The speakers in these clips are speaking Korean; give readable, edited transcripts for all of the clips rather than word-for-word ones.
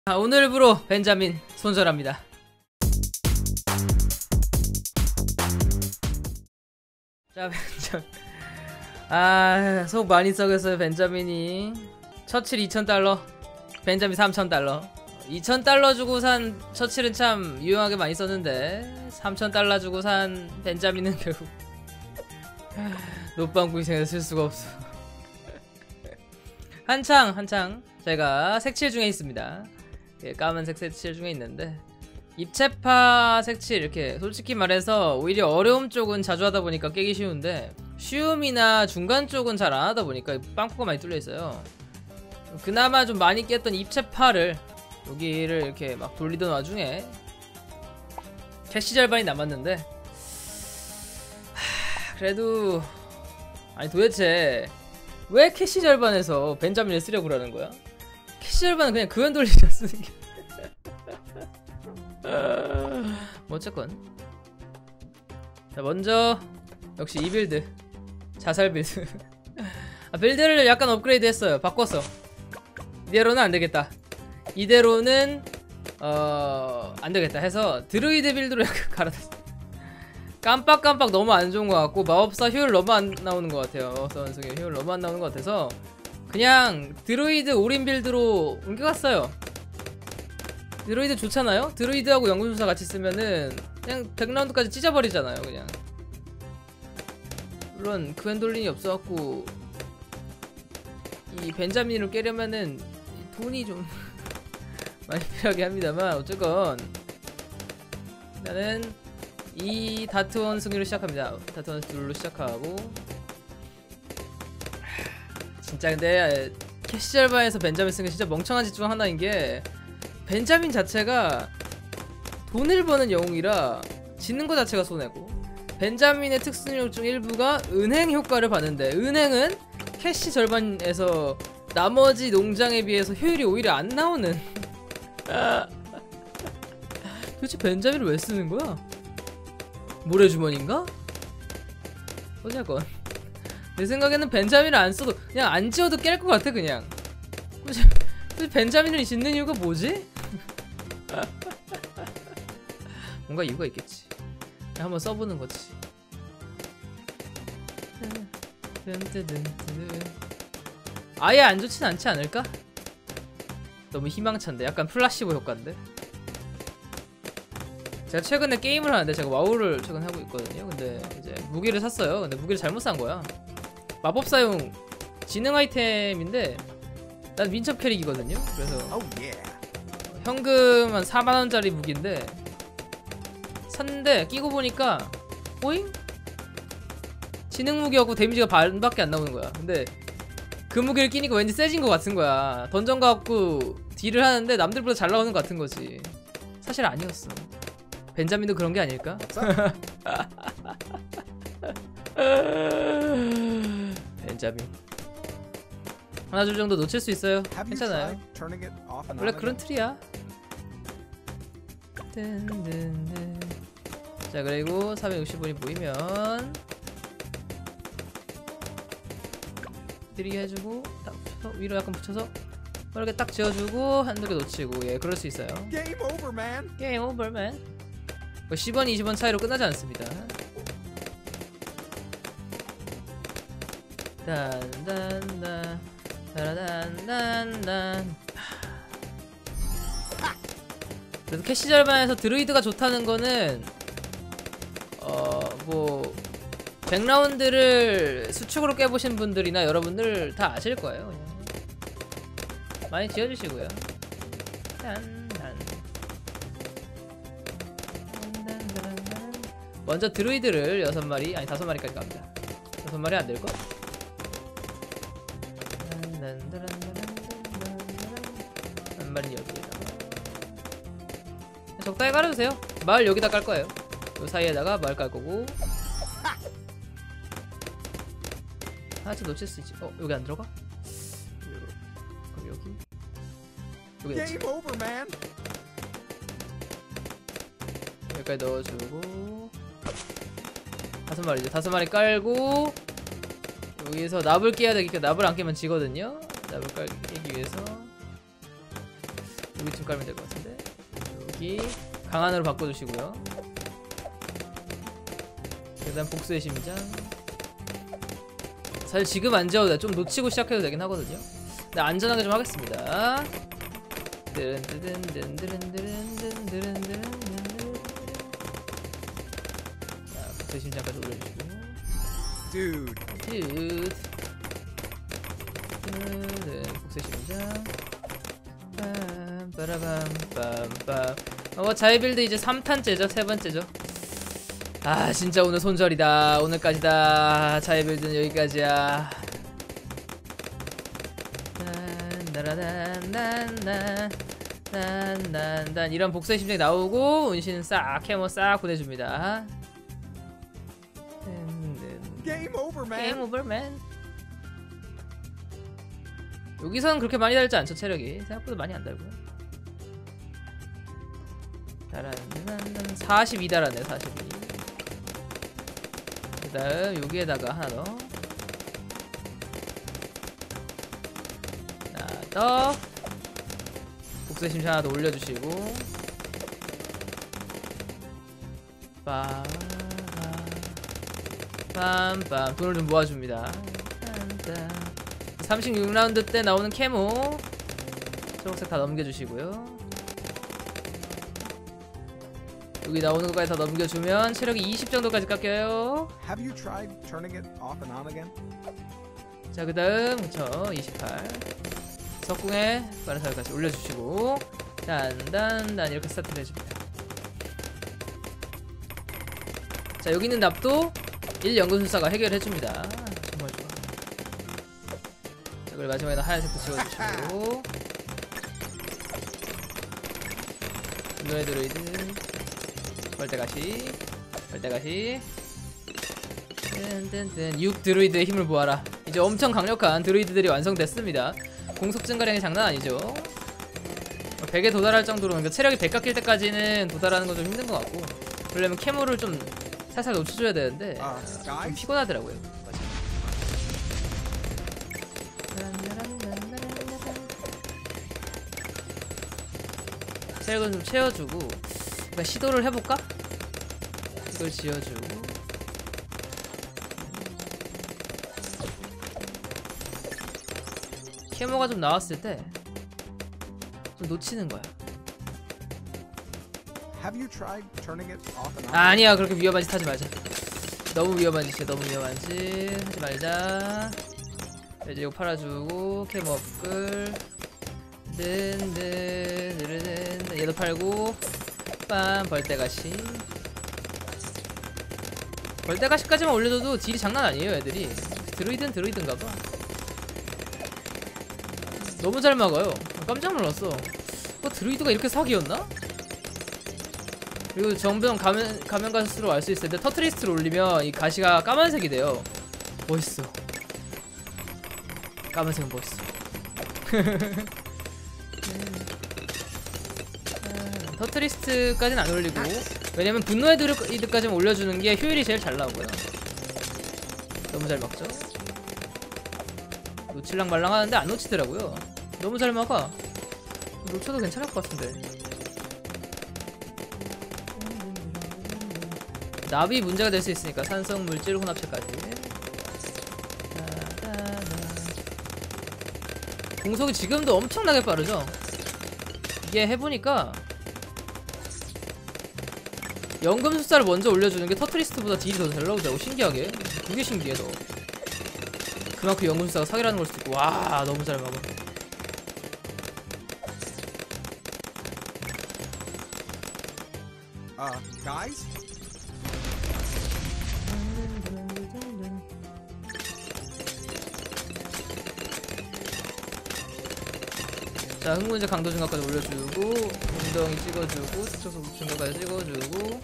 자, 오늘부로 벤자민 손절합니다. 자, 속 많이 썩었어요. 벤자민이 처칠 2,000달러, 벤자민 3,000달러. 2,000달러 주고 산 처칠은 참 유용하게 많이 썼는데 3,000달러 주고 산 벤자민은 결국 노빵구 생에서 쓸 수가 없어. 한창 제가 색칠 중에 있습니다. 예, 까만색 색칠 중에 있는데 입체파 색칠, 이렇게 솔직히 말해서 오히려 어려움 쪽은 자주 하다 보니까 깨기 쉬운데 쉬움이나 중간 쪽은 잘 안 하다 보니까 빵꾸가 많이 뚫려 있어요. 그나마 좀 많이 깼던 입체파를 여기를 이렇게 막 돌리던 와중에 캐시 절반이 남았는데, 그래도 아니 도대체 왜 캐시 절반에서 벤자민을 쓰려고 그러는 거야? 캐시 절반은 그냥 그웬 돌리려 쓰는 게 뭐 어쨌건, 자 먼저 역시 이 빌드, 자살 빌드. 빌드를 약간 업그레이드 했어요. 바꿨어. 이대로는 안되겠다, 이대로는 안되겠다 해서 드루이드 빌드로 약간 갈아탔어. 깜빡깜빡 너무 안 좋은 것 같고 마법사 효율 너무 안 나오는 것 같아요. 마법사 완성의 효율 너무 안 나오는 것 같아서 그냥 드루이드 올인 빌드로 옮겨갔어요. 드루이드 좋잖아요? 드루이드하고 연금술사 같이 쓰면은 그냥 100라운드까지 찢어버리잖아요 그냥. 물론 그웬돌린이 없어갖고 이 벤자민을 깨려면은 돈이 좀 많이 필요하게 합니다만, 어쨌건 나는 이 다트원 승리로 시작합니다. 다트원 둘로 시작하고, 진짜 근데 캐시 절반에서 벤자민 쓰는 게 진짜 멍청한 짓 중 하나인게, 벤자민 자체가 돈을 버는 영웅이라 짓는 거 자체가 손해고, 벤자민의 특수능력 중 일부가 은행 효과를 받는데 은행은 캐시 절반에서 나머지 농장에 비해서 효율이 오히려 안 나오는 도대체 벤자민을 왜 쓰는 거야? 모래주머니인가? 어쨌건 내 생각에는 벤자민을 안 써도 그냥 안 지어도 깰 것 같아 그냥. 도대체 벤자민을 짓는 이유가 뭐지? 뭔가 이유가 있겠지. 그냥 한번 써보는 거지. 아예 안 좋진 않지 않을까? 너무 희망찬데. 약간 플라시보 효과인데. 제가 최근에 게임을 하는데, 제가 와우를 최근에 하고 있거든요. 근데 이제 무기를 샀어요. 근데 무기를 잘못 산 거야. 마법사용 지능 아이템인데 난 민첩 캐릭이거든요. 그래서 현금 한 4만원짜리 무기인데 샀는데 끼고 보니까 오잉? 지능 무기하고 데미지가 반밖에 안 나오는 거야. 근데 그 무기를 끼니까 왠지 세진 것 같은 거야. 던전 갖고 딜을 하는데 남들보다 잘 나오는 것 같은 거지. 사실 아니었어. 벤자민도 그런 게 아닐까? 벤자민 하나 둘 정도 놓칠 수 있어요. 괜찮아요. 원래 그런 틀이야. 자, 그리고 460원이 보이면 느리게 해주고 딱 붙여서 위로 약간 붙여서 이렇게 딱 지어주고 한두 개 놓치고. 예, 그럴 수 있어요. 게임 오버맨. 10원 20원 차이로 끝나지 않습니다. 단단단 따라단단단. 그래서 캐시 절반에서 드루이드가 좋다는 거는 뭐 100라운드를 수축으로 깨보신 분들이나 여러분들 다 아실 거예요. 그냥 많이 지어주시고요. 먼저 드루이드를 6마리, 아니 5마리까지 갑니다. 6마리 안 될걸? 한 마리 여기에다가 적당히 깔아주세요. 마을 여기다 깔 거예요. 요 사이에다가 마을 깔 거고. 하나씩 놓칠 수 있지. 여기 안 들어가? 그럼 여기 됐지. 여기까지 넣어주고 5마리죠. 5마리 깔고 여기서 납을 깨야 되니까 납을 안 깨면 지거든요. 납을 깨기 위해서 여기쯤 깔면 될 것 같은데. 여기 강한으로 바꿔주시고요. 일단 복수의 심장. 사실 지금 안 지어도 돼. 좀 놓치고 시작해도 되긴 하거든요. 근데 안전하게 좀 하겠습니다. 자, 복수의 심장까지 올려주시고. Dude. 복수의 심장. 빰빠라밤빰빰. 자이빌드 이제 3탄째죠. 3번째죠. 아 진짜 오늘 손절이다. 오늘까지다. 자이빌드는 여기까지야. 난 이런 복수의 심장이 나오고 운신 싹 캐모 싹 보내줍니다. Game over, man. 게임 오버맨. 여기선 그렇게 많이 달지 않죠. 체력이 생각보다 많이 안 달고요. 42 달았네. 42. 그 다음 여기에다가 하나 더. 하나 더. 복수의 심장 하나 더 올려주시고. 빰빰. 돈을 좀 모아줍니다. 36라운드 때 나오는 캐모 초록색 다 넘겨주시고요. 여기 나오는 것까지 다 넘겨주면 체력이 20 정도까지 깎여요. Have you tried turning it off and on again? 자, 그 다음 그쵸 28 석궁에 빠른 사격까지 올려주시고 단단단 이렇게 스타트를 해줍니다. 자, 여기 있는 납도 1연금술사가 해결해줍니다. 정말 좋아. 자, 그리고 마지막에는 하얀색도 지워주시고 분노의 드로이드 벌떼가시 6 드루이드의 힘을 모아라. 이제 엄청 강력한 드루이드들이 완성됐습니다. 공속 증가량이 장난 아니죠. 100에 도달할 정도로, 그러니까 체력이 100 깎일 때까지는 도달하는 건 좀 힘든 것 같고, 그러려면 캐모를 좀 살살 놓쳐줘야 되는데 좀 피곤하더라고요. 체력은 좀 채워주고, 그러니까 시도를 해볼까? 이걸 지어주고 캐모가 좀 나왔을 때 좀 놓치는 거야. Have you tried turning it off and on? 아니야, 그렇게 위험한 짓 하지 말자. 너무 위험한 짓이야. 너무 위험한 짓 하지 말자. 이제 이거 팔아주고 캐모 업글 얘도 팔고 빰 벌떼가시. 벌떼가시까지만 올려줘도 딜이 장난 아니에요. 애들이 드루이드는 드루이드인가봐. 너무 잘 막아요. 깜짝 놀랐어. 드루이드가 이렇게 사기였나? 그리고 정병 가면 갈수록 알 수 있어요. 근데 터트리스트를 올리면 이 가시가 까만색이 돼요. 멋있어. 까만색은 멋있어. 터트리스트까지는 안 올리고, 왜냐면 분노의 드루이드까지만 올려주는 게 효율이 제일 잘 나오고요. 너무 잘 막죠. 놓칠랑 말랑 하는데 안 놓치더라고요. 너무 잘 막아. 놓쳐도 괜찮을 것 같은데. 납이 문제가 될 수 있으니까 산성 물질 혼합체까지. 공속이 지금도 엄청나게 빠르죠. 이게 해보니까 연금술사를 먼저 올려주는 게 터트리스트보다 딜이 더 잘 나오더라고. 신기하게. 그게 신기해. 너 그만큼 연금술사가 사기라는 걸 수도 있고. 와, 너무 잘 막아. Guys? 자, 흥분제 강도 증가까지 올려주고, 웅덩이 찍어주고, 스트로크 증가까지 찍어주고.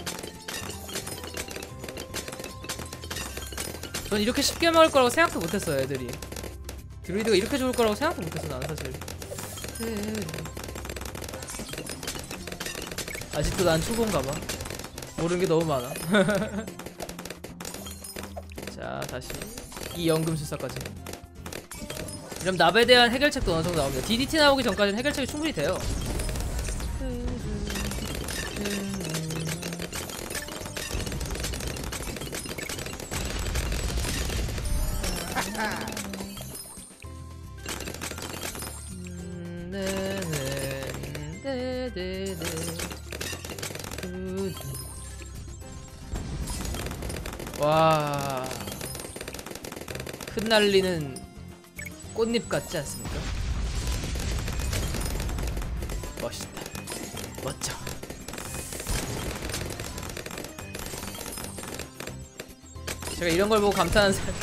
전 이렇게 쉽게 막을 거라고 생각도 못했어요. 애들이 드루이드가 이렇게 좋을 거라고 생각도 못했어. 나는 사실. 아직도 난 초보인가봐. 모르는 게 너무 많아. 자, 다시 이 연금술사까지. 이러면 납에 대한 해결책도 어느 정도 나옵니다. DDT 나오기 전까지는 해결책이 충분히 돼요. 와, 흩날리는 꽃잎 같지 않습니까? 멋있다. 멋져. 제가 이런 걸 보고 감탄하는 사람.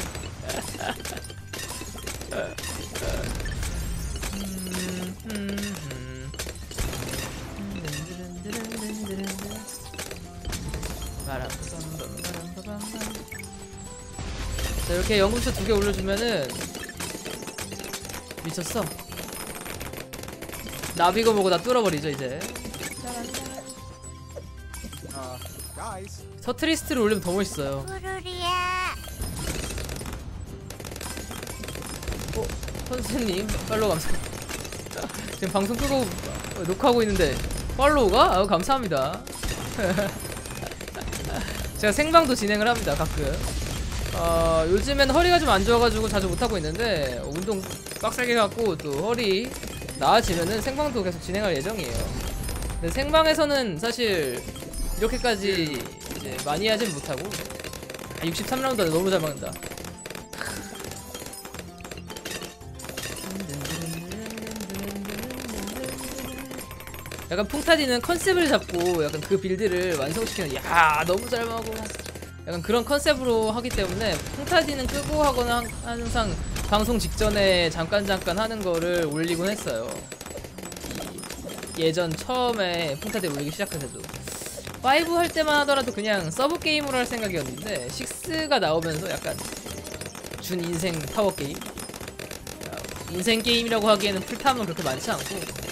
자, 이렇게 연금술 2개 올려주면은 미쳤어. 나비고 뭐고 다 뚫어버리죠 이제. Guys. 서트리스트를 올리면 더 멋있어요. 선생님 팔로우 감사합니다. 지금 방송 끄고 녹화하고 있는데 팔로우가? 아유 감사합니다. 제가 생방도 진행을 합니다 가끔. 요즘엔 허리가 좀 안 좋아가지고 자주 못하고 있는데 운동 빡세게 갖고 또 허리 나아지면은 생방도 계속 진행할 예정이에요. 근데 생방에서는 사실 이렇게까지 이제 많이 하진 못하고. 63라운드 너무 잘 막는다. 약간 풍타디는 컨셉을 잡고 약간 그 빌드를 완성시키는, 야 너무 잘 막고 약간 그런 컨셉으로 하기 때문에 풍타디는 끄고 하거나 항상 방송 직전에 잠깐 하는 거를 올리곤 했어요. 예전 처음에 풍타디 올리기 시작할 때도 5 할 때만 하더라도 그냥 서브 게임으로 할 생각이었는데 6가 나오면서 약간 준 인생 타워 게임, 인생 게임이라고 하기에는 풀탐은 그렇게 많지 않고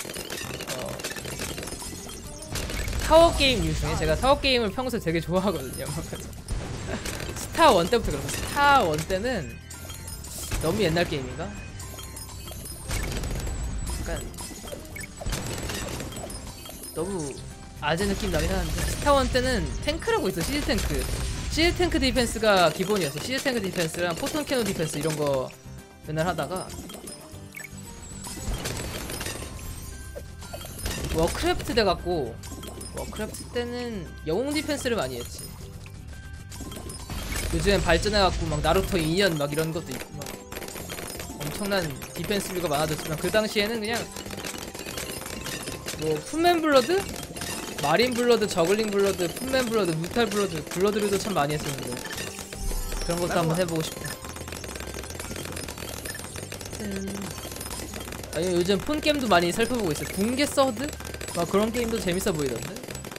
타워 게임 중에 제가 타워 게임을 평소에 되게 좋아하거든요. 스타 1 때부터 그렇고 스타 1 때는 너무 옛날 게임인가? 약간 너무 아재 느낌 나긴 하는데 스타 1 때는 탱크라고 있어. 시즈 탱크. 시즈 탱크 디펜스가 기본이었어. 시즈 탱크 디펜스랑 포톤 캐논 디펜스 이런 거 맨날 하다가 워크래프트 돼갖고 워크래프트 때는 영웅 디펜스를 많이 했지. 요즘엔 발전해갖고 막 나루토 2년 막 이런 것도 있고 막 엄청난 디펜스 뷰가 많아졌지만 그 당시에는 그냥 뭐 풋맨 블러드? 마린 블러드, 저글링 블러드, 풋맨 블러드, 무탈 블러드, 블러드류도 참 많이 했었는데 그런 것도 한번 해보고 싶다. 아니 요즘 폰 게임도 많이 살펴보고 있어요. 붕괴 서드? 막 그런 게임도 재밌어 보이던데.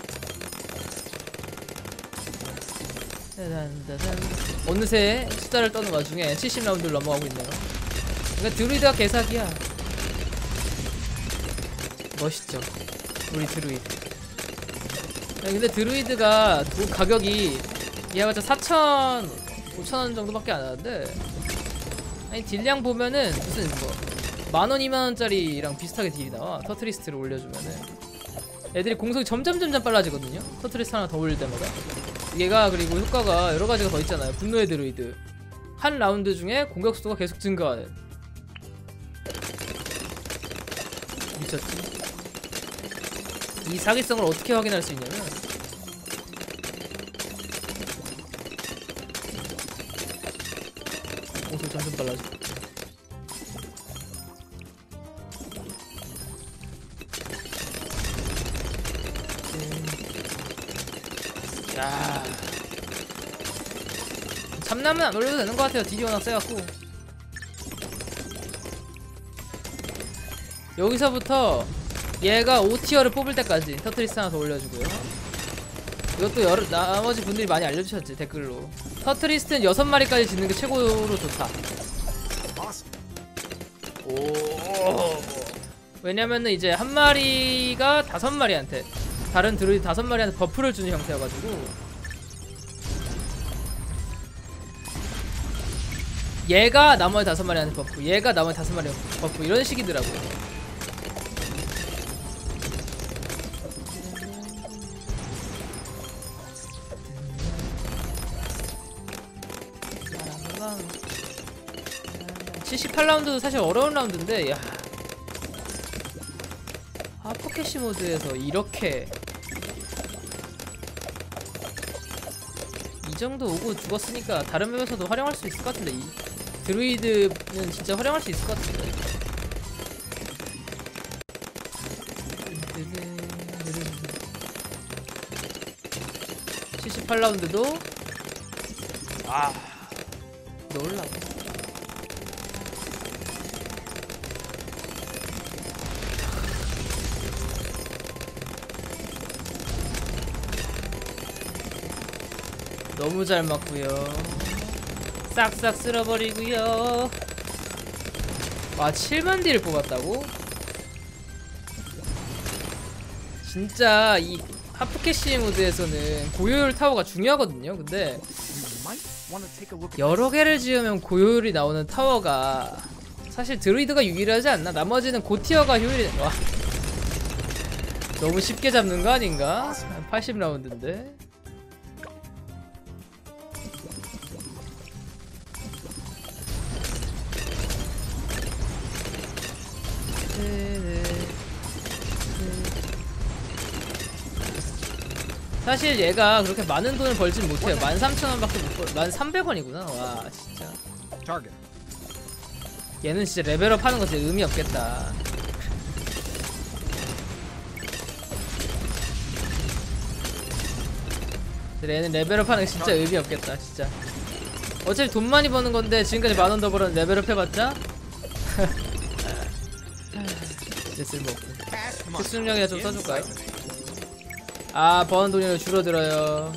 어느새 숫자를 떠는 와중에 70라운드를 넘어가고 있네요. 그러니까 드루이드가 개사기야. 멋있죠 우리 드루이드. 아니, 근데 드루이드가 가격이 얘가봤자 4,000, 5,000원 정도밖에 안 하는데 아니 딜량 보면은 무슨 뭐 10,000원, 20,000원짜리랑 비슷하게 딜이 나와. 터트리스트를 올려주면은 애들이 공속이 점점 빨라지거든요. 터트리스트 하나 더 올릴 때마다. 얘가 그리고 효과가 여러가지가 더 있잖아요. 분노의 드루이드 한 라운드 중에 공격 속도가 계속 증가하는. 미쳤지. 이 사기성을 어떻게 확인할 수 있냐면 공속이 점점 빨라져. 야, 참나면 안 올려도 되는 것 같아요. 딜이 워낙 세갖고. 여기서부터 얘가 5티어를 뽑을 때까지 터트리스트 하나 더 올려주고요. 이것도 나머지 분들이 많이 알려주셨지 댓글로. 터트리스트는 6마리까지 짓는 게 최고로 좋다. 오, 왜냐면은 이제 한 마리가 5마리한테 다른 드루이드 5마리한테 버프를 주는 형태여가지고 얘가 나머지 5마리한테 버프, 얘가 나머지 5마리한테 버프 이런 식이더라고. 빵. 78라운드도 사실 어려운 라운드인데, 야. 하프캐시 모드에서 이렇게 이 정도 오고 죽었으니까 다른 맵에서도 활용할 수 있을 것 같은데, 이 드루이드는 진짜 활용할 수 있을 것 같은데. 78라운드도 놀라. 너무 잘 맞고요. 싹싹 쓸어버리고요. 와, 7만 딜을 뽑았다고? 진짜 이 하프캐시 모드에서는 고효율 타워가 중요하거든요. 근데 여러 개를 지으면 고효율이 나오는 타워가 사실 드루이드가 유일하지 않나? 나머지는 고티어가 효율이. 와, 너무 쉽게 잡는 거 아닌가? 80라운드인데. 사실 얘가 그렇게 많은 돈을 벌진 못해요. 13,000원밖에 못 벌. 1,300원이구나. 와, 진짜. 얘는 진짜 레벨업 하는 거 진짜 의미 없겠다. 얘는 레벨업 하는 거 진짜 의미 없겠다. 진짜. 어차피 돈 많이 버는 건데 지금까지 10,000원 더 벌었는데 레벨업 해봤자? 진짜 쓸모없고. 특수능력이나 좀 써줄까요? 아, 버는 돈이 줄어들어요.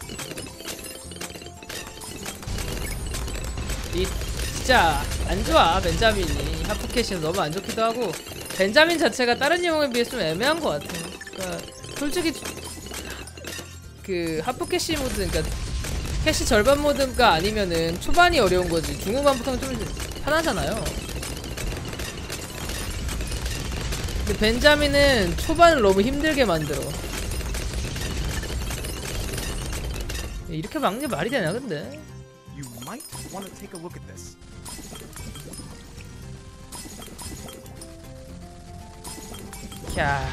이 진짜 안 좋아. 벤자민이 하프캐시는 너무 안 좋기도 하고, 벤자민 자체가 다른 영웅에 비해 좀 애매한 것 같아. 그러니까 솔직히 그 하프캐시 모드, 그러니까 캐시 절반 모드가 아니면은 초반이 어려운 거지. 중후반부터는 좀 편하잖아요. 근데 벤자민은 초반을 너무 힘들게 만들어. 이렇게 막는 게 말이 되나 근데? You might want to take a look at this. 캬.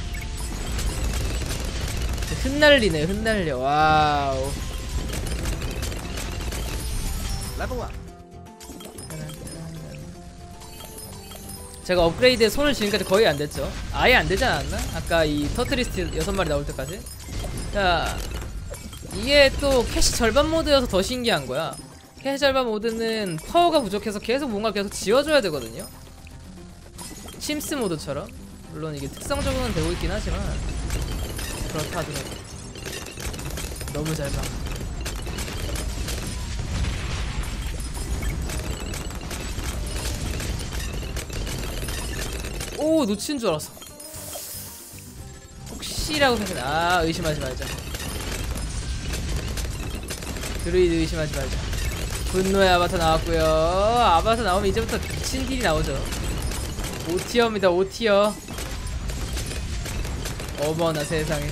흩날리네, 흩날려. 와우. Level up. 제가 업그레이드에 손을 지금까지 거의 안 댔죠. 아예 안 되지 않았나? 아까 이 터트리스트 6마리 나올 때까지. 자, 이게 또 캐시 절반 모드여서 더 신기한 거야. 캐시 절반 모드는 파워가 부족해서 계속 뭔가 계속 지어줘야 되거든요. 심스 모드처럼. 물론 이게 특성적으로는 되고 있긴 하지만 그렇다 하더라도 너무 잘 봐. 오, 놓친 줄 알았어. 혹시라고 생각해. 아, 의심하지 말자. 드루이드 의심하지 말자. 분노의 아바타 나왔고요. 아바타 나오면 이제부터 미친 딜이 나오죠. 5티어입니다. 5티어. 어머나 세상에.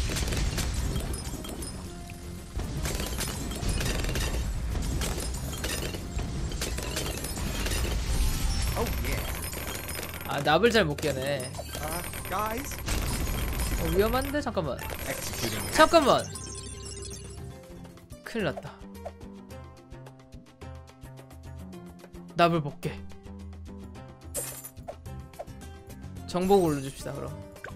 Oh yeah. 아, 납을 잘 못 깨네. Guys. 위험한데? 잠깐만. Executing. 잠깐만. 큰일 났다. 납을 볼게. 정복 올려줍시다 그럼.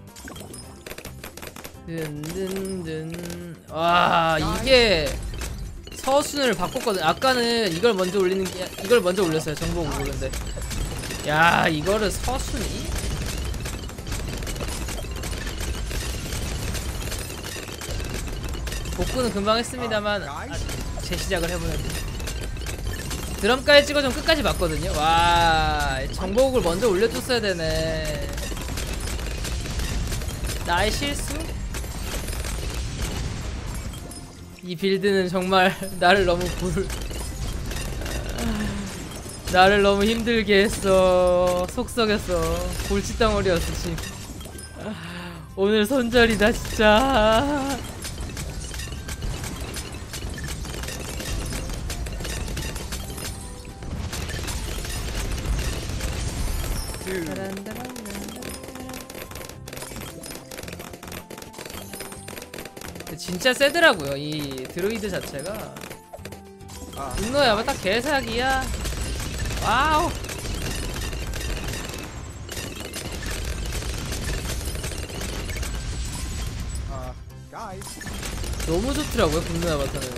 든든든. 와, 이게 서순을 바꿨거든. 아까는 이걸 먼저 올리는 게, 이걸 먼저 올렸어요. 정복 오르는데. 야, 이거를 서순이? 복구는 금방 했습니다만 재시작을 해보는. 드럼까지 찍어주면 끝까지 봤거든요. 와, 정복을 먼저 올려줬어야 되네. 나의 실수? 이 빌드는 정말 나를 너무 나를 너무 힘들게 했어. 속 썩였어. 골칫덩어리였어 지금. 오늘 손절이다 진짜. 진짜 세더라고요 이 드루이드 자체가. 분노의 아바타 개사기야. 와우. Guys. 너무 좋더라고요 분노의 아바타는.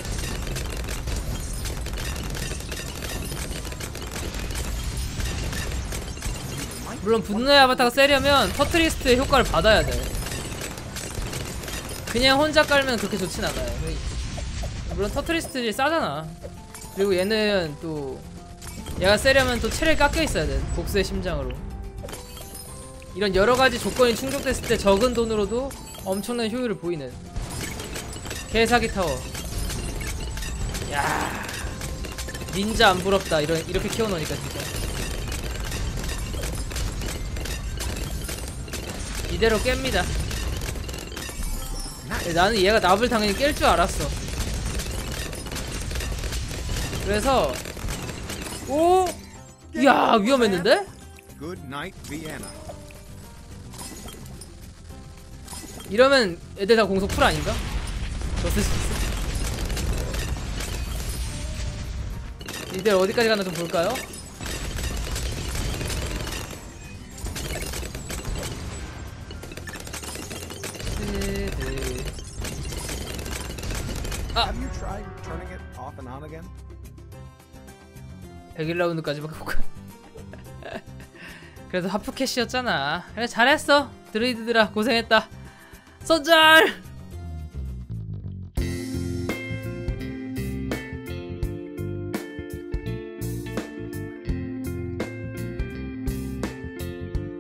물론 분노의 아바타가 세려면 터트리스트의 효과를 받아야 돼. 그냥 혼자 깔면 그렇게 좋진 않아요. 물론 터트리스트들이 싸잖아. 그리고 얘는 또 얘가 세려면 또 체력이 깎여 있어야 돼. 복수의 심장으로. 이런 여러가지 조건이 충족됐을 때 적은 돈으로도 엄청난 효율을 보이는 개사기 타워. 야, 닌자 안 부럽다. 이렇게 키워놓으니까 진짜. 이대로 깹니다. 나는 얘가 납을 당연히 깰 줄 알았어. 그래서 오, 야 위험했는데? Good night, Vienna. 이러면 애들 다 공속 풀 아닌가? 더 쓸 수 있어. 이들 어디까지 가나 좀 볼까요? Have you tried turning it off and on again? 101라운드까지 밖에 못 가. 그래도 하프캐시였잖아. 그래 잘했어 드루이드들아 고생했다. 손절!